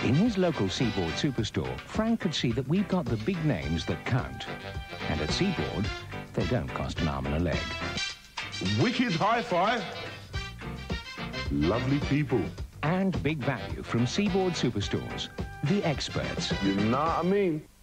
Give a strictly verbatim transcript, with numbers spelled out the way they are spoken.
In his local Seeboard superstore, Frank could see that we've got the big names that count. And at Seeboard, they don't cost an arm and a leg. Wicked hi-fi. Lovely people. And big value from Seeboard superstores. The experts. You know what I mean?